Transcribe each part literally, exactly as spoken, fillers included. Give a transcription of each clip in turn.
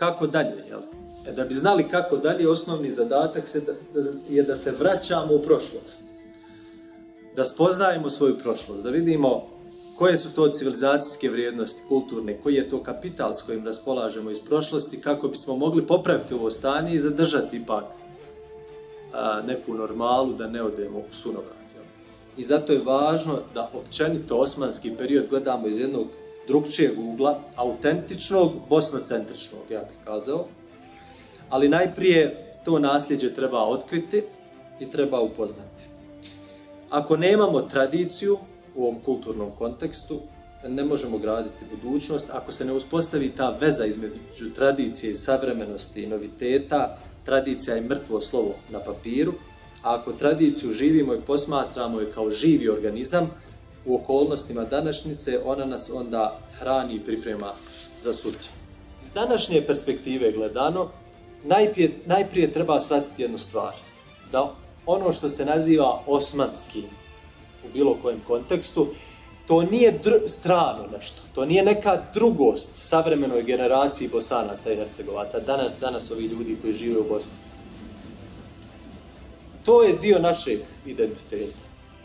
kako dalje, jel? E, da bi znali kako dalje, osnovni zadatak se da, da, je da se vraćamo u prošlost. Da spoznajemo svoju prošlost, da vidimo koje su to civilizacijske vrijednosti, kulturne, koji je to kapital s kojim raspolažemo iz prošlosti, kako bismo mogli popraviti ovo stanje i zadržati ipak a, neku normalu, da ne odemo u sunovrat. I zato je važno da općenito osmanski period gledamo iz jednog drugčijeg ugla, autentičnog, bosnocentričnog, ja bih kazao. Ali najprije to nasljeđe treba otkriti i treba upoznati. Ako nemamo tradiciju u ovom kulturnom kontekstu, ne možemo graditi budućnost. Ako se ne uspostavi ta veza između tradicije i savremenosti i noviteta, tradicija je mrtvo slovo na papiru, a ako tradiciju živimo i posmatramo je kao živi organizam, u okolnostima današnjice, ona nas onda hrani i priprema za sutra. Iz današnje perspektive gledano, najprije, najprije treba shvatiti jednu stvar, da ono što se naziva osmanskim u bilo kojem kontekstu, to nije dr- strano nešto, to nije neka drugost savremenoj generaciji Bosanaca i Hercegovaca, danas, danas ovi ljudi koji žive u Bosni. To je dio našeg identiteta.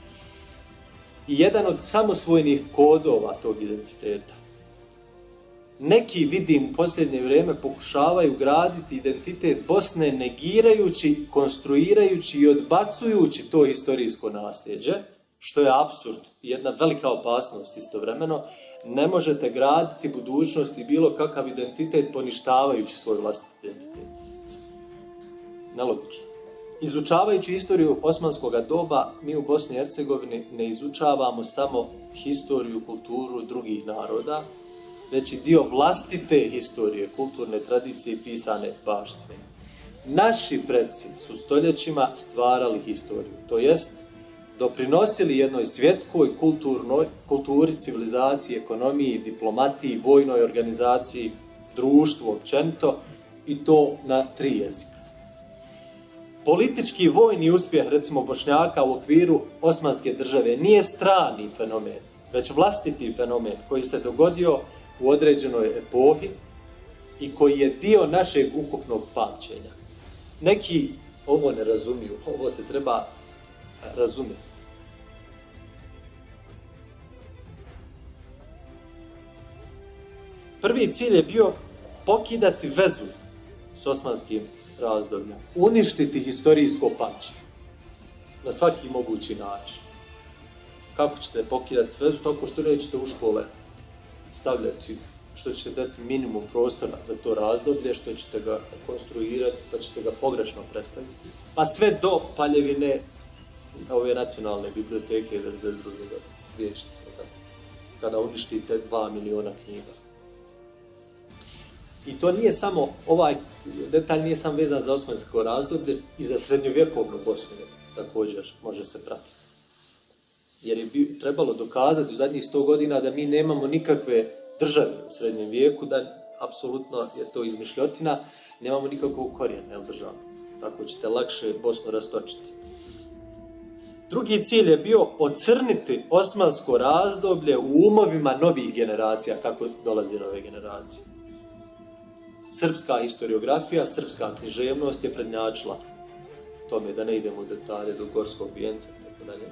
I jedan od samosvojnih kodova tog identiteta. Neki, vidim, u posljednje vrijeme pokušavaju graditi identitet Bosne negirajući, konstruirajući i odbacujući to historijsko nasljeđe, što je apsurd i jedna velika opasnost istovremeno. Ne možete graditi budućnost i bilo kakav identitet poništavajući svoj vlastiti identitet. Nelogično. Izučavajući istoriju osmanskog doba, mi u Bosni i Hercegovini ne izučavamo samo historiju, kulturu drugih naroda, već i dio vlastite historije, kulturne tradicije i pisane baštine. Naši preci su stoljećima stvarali historiju, to jest doprinosili jednoj svjetskoj kulturnoj, kulturi, civilizaciji, ekonomiji, diplomatiji, vojnoj organizaciji, društvu općenito, i to na tri jezika. Politički vojni uspjeh, recimo Bošnjaka u okviru Osmanske države, nije strani fenomen, već vlastiti fenomen koji se dogodio u određenoj epohi i koji je dio našeg ukupnog pamćenja. Neki ovo ne razumiju, ovo se treba razumjeti. Prvi cilj je bio pokidati vezu s osmanskim razdobljem, uništiti historijsko pamćenje na svaki mogući način. Kako ćete pokidati vezu? Tako što nećete u škole stavljati, što ćete dati minimum prostora za to razdoblje, što ćete ga konstruirati, pa ćete ga pogrešno predstaviti. Pa sve do paljevine ove nacionalne biblioteke i devedeset druge vijećnice, kada uništite dva miliona knjiga. I to nije samo, ovaj detalj nije sam vezan za osmansko razdoblje, i za srednjovjekovnu Bosnu također može se pratiti. Jer je bi, trebalo dokazati u zadnjih sto godina da mi nemamo nikakve države u srednjem vijeku, da apsolutno je to izmišljotina, nemamo nikakvog korijena država. Tako ćete lakše Bosnu rastočiti. Drugi cilj je bio ocrniti osmansko razdoblje u umovima novih generacija, kako dolazi nove generacije. Srpska historiografija, srpska književnost je prednjačila tome, da ne idemo u detalje do Gorskog vijenca i tako dalje.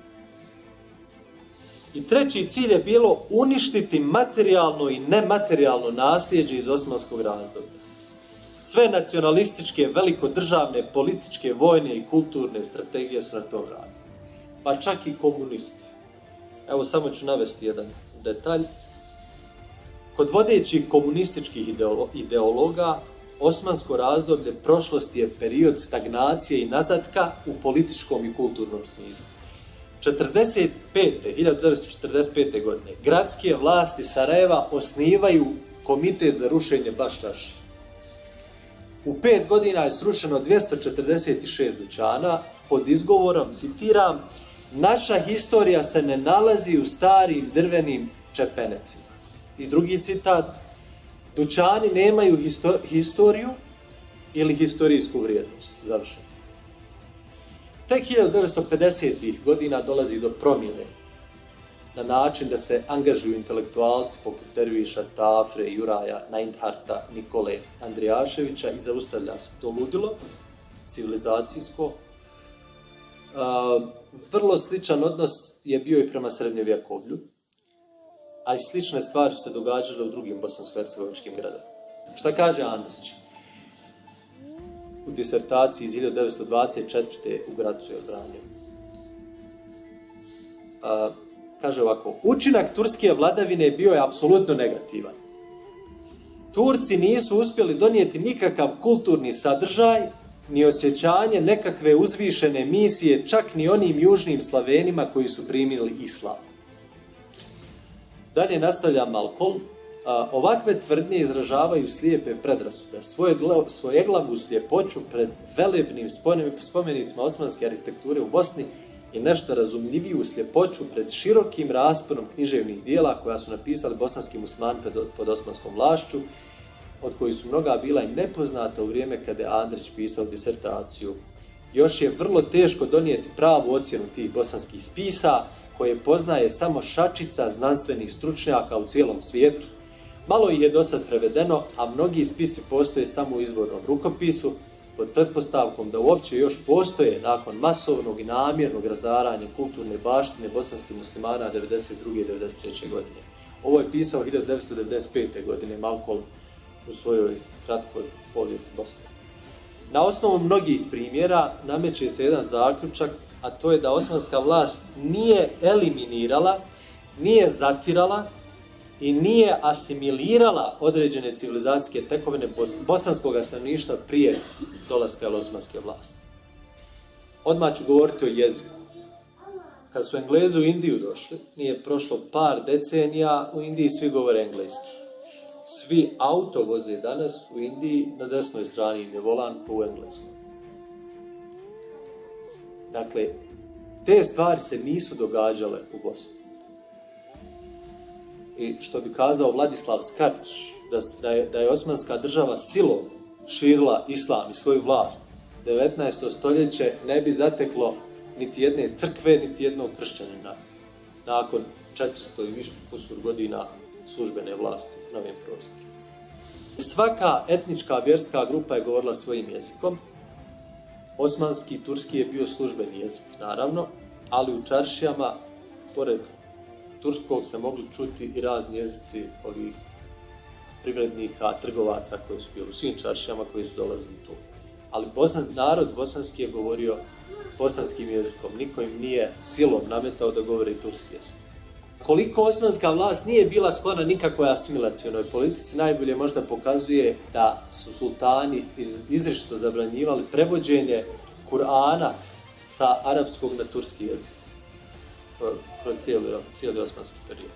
I treći cilj je bilo uništiti materijalno i nematerijalno nasljeđe iz osmanskog razdoblja. Sve nacionalističke, velikodržavne, političke, vojne i kulturne strategije su na tom radili. Pa čak i komunisti. Evo samo ću navesti jedan detalj. Kod vodećih komunističkih ideologa, osmansko razdoblje prošlosti je period stagnacije i nazadka u političkom i kulturnom smislu. hiljadu devetsto četrdeset pete. godine gradske vlasti Sarajeva osnivaju komitet za rušenje Baščaši. U pet godina je srušeno dvjesto četrdeset šest dućana pod izgovorom, citiram, naša historija se ne nalazi u starim drvenim čepenecima. I drugi citat, dućani nemaju histo- historiju ili historijsku vrijednost. Završen citat. Tek hiljadu devetsto pedesetih. godina dolazi do promjene na način da se angažuju intelektualci poput Derviša, Tafre, Juraja, Neidharta, Nikole Andrijaševića i zaustavlja se to ludilo civilizacijsko. Uh, vrlo sličan odnos je bio i prema srednjovjekovlju, a i slične stvari su se događale u drugim bosansko-hercegovačkim gradovima. Šta kaže Andrić u disertaciji iz hiljadu devetsto dvadeset četvrte u Gracu je odbranio? Uh, kaže ovako, učinak turske vladavine bio je apsolutno negativan. Turci nisu uspjeli donijeti nikakav kulturni sadržaj, ni osjećanje nekakve uzvišene misije, čak ni onim južnim Slavenima koji su primili islam. Dalje nastavlja Malcolm, a, ovakve tvrdnje izražavaju slijepe predrasude, svoje, svojeglavu sljepoću pred velebnim spomenicima osmanske arhitekture u Bosni i nešto razumljiviju sljepoću pred širokim rasporom književnih dijela koja su napisali bosanski muslimani pod osmanskom vlašću, od kojih su mnoga bila i nepoznata u vrijeme kada je Andrić pisao disertaciju. Još je vrlo teško donijeti pravu ocjenu tih bosanskih spisa, koje poznaje samo šačica znanstvenih stručnjaka u cijelom svijetu. Malo ih je dosad prevedeno, a mnogi spisi postoje samo u izvornom rukopisu, pod pretpostavkom da uopće još postoje nakon masovnog i namjernog razaranja kulturne baštine bosanskih muslimana devedeset druge i devedeset treće godine. Ovo je pisao hiljadu devetsto devedeset pete godine Malcolm u svojoj kratkoj povijesti Bosne. Na osnovu mnogih primjera nameće se jedan zaključak, a to je da osmanska vlast nije eliminirala, nije zatirala i nije asimilirala određene civilizacijske tekovine bosanskog stanovništva prije dolaska osmanske vlasti. Odmah ću govoriti o jeziku. Kad su Englezi u Indiju došli, nije prošlo par decenija, u Indiji svi govore engleski. Svi auto voze danas u Indiji, na desnoj strani im je volan po engleskom. Dakle, te stvari se nisu događale u Bosni. I što bi kazao Vladislav Skarč, da, da, je, da je osmanska država silom širila islam i svoju vlast, devetnaesto stoljeće ne bi zateklo niti jedne crkve, niti jednog kršćanina nakon četiristo i više kusur godina službene vlasti na ovim prostorima. Svaka etnička vjerska grupa je govorila svojim jezikom. Osmanski, turski je bio službeni jezik, naravno, ali u čaršijama, pored turskog, se mogli čuti i razni jezici ovih privrednika, trgovaca koji su bili u svim čaršijama koji su dolazili tu. Ali bosan, narod bosanski je govorio bosanskim jezikom. Niko im nije silom nametao da govore i turski jezik. Koliko osmanska vlast nije bila sklona nikakvoj asimilacionoj politici, najbolje možda pokazuje da su sultani iz, izričito zabranjivali prevođenje Kur'ana sa arapskog na turski jezik kroz cijeli, cijeli osmanski period.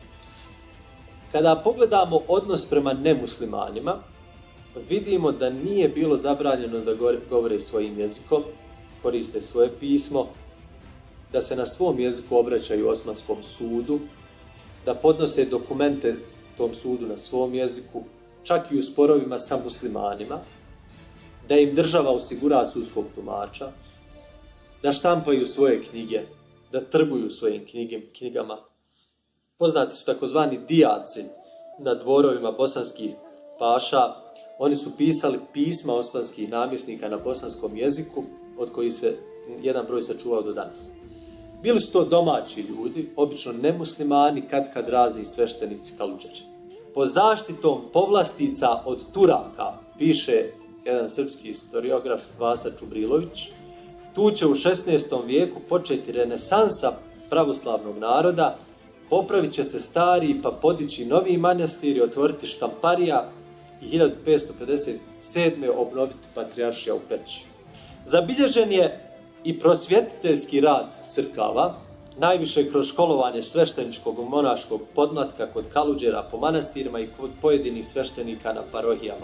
Kada pogledamo odnos prema nemuslimanima, vidimo da nije bilo zabranjeno da govore svojim jezikom, koriste svoje pismo, da se na svom jeziku obraćaju osmanskom sudu, da podnose dokumente tom sudu na svom jeziku, čak i u sporovima sa muslimanima, da im država osigura sudskog tumača, da štampaju svoje knjige, da trguju svojim knjigama. Poznati su takozvani dijaci na dvorovima bosanskih paša. Oni su pisali pisma osmanskih namjesnika na bosanskom jeziku, od kojih se jedan broj sačuvao do danas. Bili su to domaći ljudi, obično nemuslimani, kad kad razni sveštenici kaludžari. Po zaštitom povlastica od Turaka, piše jedan srpski historiograf Vasa Čubrilović, tu će u šesnaestom vijeku početi renesansa pravoslavnog naroda, popravit će se stari pa podići novi manastiri, otvoriti štamparija i hiljadu petsto pedeset sedme obnoviti patrijaršija u Peći. Zabilježen je i prosvjetiteljski rad crkava, najviše kroz školovanje svešteničkog i monaškog podmlatka kod kaludžera po manastirima i kod pojedinih sveštenika na parohijama.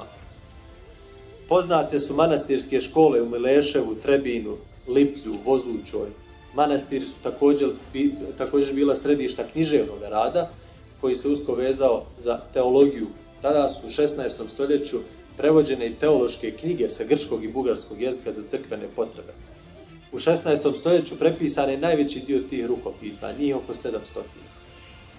Poznate su manastirske škole u Mileševu, Trebinu, Liplju, Vozućoj. Manastiri su također, također bila središta književnog rada, koji se usko vezao za teologiju. Tada su u šesnaestom stoljeću prevođene i teološke knjige sa grčkog i bugarskog jezika za crkvene potrebe. U šesnaestom stoljeću prepisan je najveći dio tih rukopisa, njih oko sedamsto.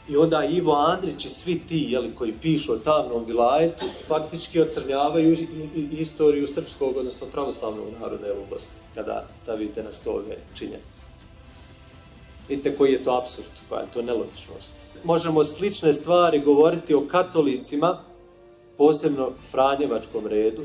I onda Ivo Andrić i svi ti jeli, koji pišu o tamnom vilajetu faktički ocrnjavaju i, i, i istoriju srpskog, odnosno pravoslavnog naroda u Bosni, kada stavite na sto ove činjenice. Vidite koji je to apsurd, koja je to nelogičnost. Možemo slične stvari govoriti o katolicima, posebno Franjevačkom redu,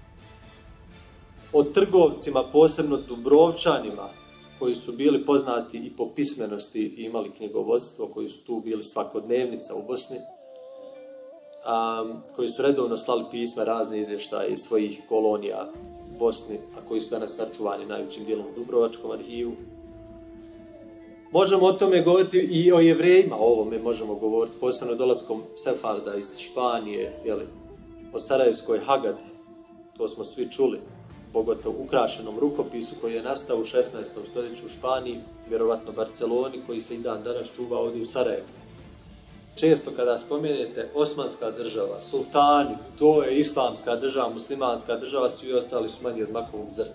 o trgovcima, posebno Dubrovčanima, koji su bili poznati i po pismenosti i imali knjigovodstvo, koji su tu bili svakodnevnica u Bosni, um, koji su redovno slali pisma, razne izvještaje iz svojih kolonija u Bosni, a koji su danas sačuvani najvećim dijelom u Dubrovačkom arhivu. Možemo o tome govoriti i o Jevrejima, o ovome možemo govoriti, posebno dolaskom Sefarda iz Španije, jeli, o Sarajevskoj Hagadi, to smo svi čuli, pogotovo ukrašenom rukopisu koji je nastao u šesnaestom stoljeću u Španiji, vjerovatno Barceloni, koji se i dan danas čuva ovdje u Sarajevu. Često kada spomenete Osmanska država, sultani, to je islamska država, muslimanska država, svi ostali su manji od makovog zrna.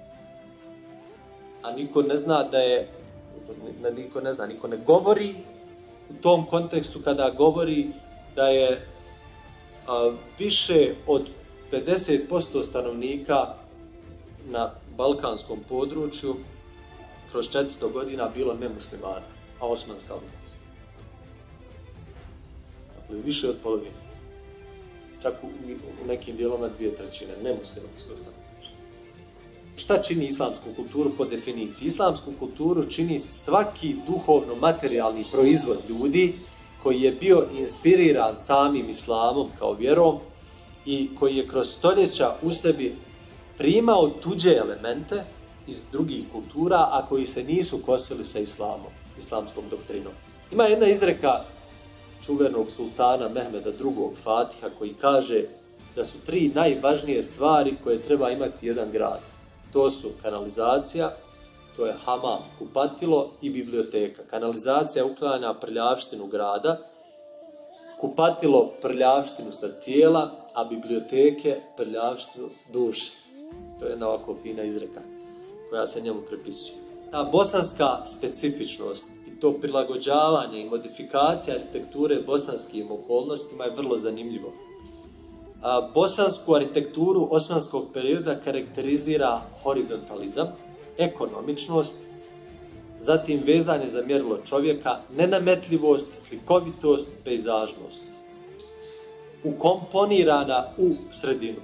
A niko ne zna da je, niko ne zna, niko ne govori u tom kontekstu kada govori da je a, više od pedeset posto stanovnika na balkanskom području kroz četiristo godina bilo nemuslimana, a osmanska vlast. Dakle, više od polovine. Čak u, u nekim dijelovima dvije trećine nemuslimansko stanovništvo. Šta čini islamsku kulturu po definiciji? Islamsku kulturu čini svaki duhovno-materijalni proizvod ljudi koji je bio inspiriran samim islamom kao vjerom i koji je kroz stoljeća u sebi primao tuđe elemente iz drugih kultura, a koji se nisu kosili sa islamom, islamskom doktrinom. Ima jedna izreka čuvenog sultana Mehmeda drugog. Fatiha koji kaže da su tri najvažnije stvari koje treba imati jedan grad. To su kanalizacija, to je hamam, kupatilo i biblioteka. Kanalizacija uklanja prljavštinu grada, kupatilo prljavštinu sa tijela, a biblioteke prljavštinu duše. To je jedna ovako fina izreka koja se njemu prepisuje. Ta bosanska specifičnost i to prilagođavanje i modifikacija arhitekture bosanskim okolnostima je vrlo zanimljivo. A bosansku arhitekturu osmanskog perioda karakterizira horizontalizam, ekonomičnost, zatim vezanje za mjerilo čovjeka, nenametljivost, slikovitost, pejzažnost. Ukomponirana u sredinu.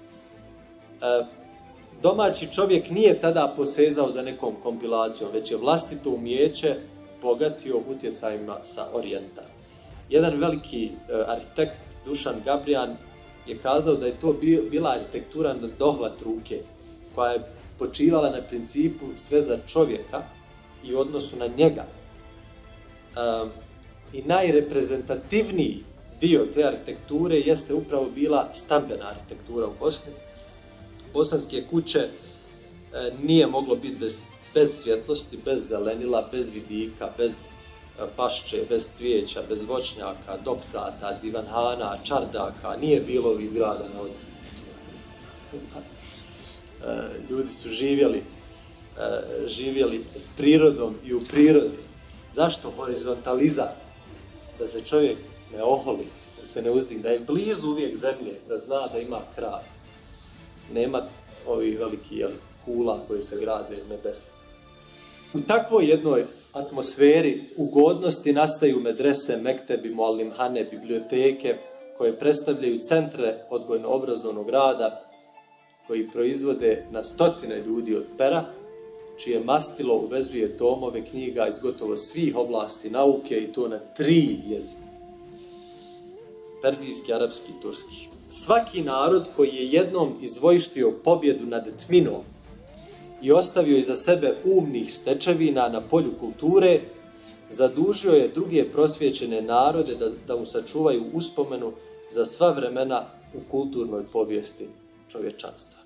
E, domaći čovjek nije tada posezao za nekom kompilacijom, već je vlastito umijeće bogatio utjecajima sa orijenta. Jedan veliki e, arhitekt, Dušan Gabrijan, je kazao da je to bila arhitektura na dohvat ruke, koja je počivala na principu sve za čovjeka i odnosu na njega. Um, I najreprezentativniji dio te arhitekture jeste upravo bila stambena arhitektura u Bosni. Bosanske kuće e, nije moglo biti bez, bez svjetlosti, bez zelenila, bez vidika, bez e, pašče, bez cvijeća, bez voćnjaka, doksata, divanhana, čardaka, nije bilo ovih zgrada na otoci. E, ljudi su živjeli, e, živjeli s prirodom i u prirodi. Zašto horizontalizam? Da se čovjek ne oholi, da se ne uzdigne, da je blizu uvijek zemlje, da zna da ima kraj. Nema ovih velikih jeli, kula koje se grade nebesa. U takvoj jednoj atmosferi ugodnosti nastaju medrese, mektebi, muallimhane, biblioteke, koje predstavljaju centre odgojno-obrazovnog rada, koji proizvode na stotine ljudi od pera, čije mastilo uvezuje tomove knjiga iz gotovo svih oblasti nauke i to na tri jezika. Perzijski, arapski i turski. Svaki narod koji je jednom izvojštio pobjedu nad tminom i ostavio iza sebe umnih stečevina na polju kulture, zadužio je druge prosvjećene narode da, da mu sačuvaju uspomenu za sva vremena u kulturnoj povijesti čovječanstva.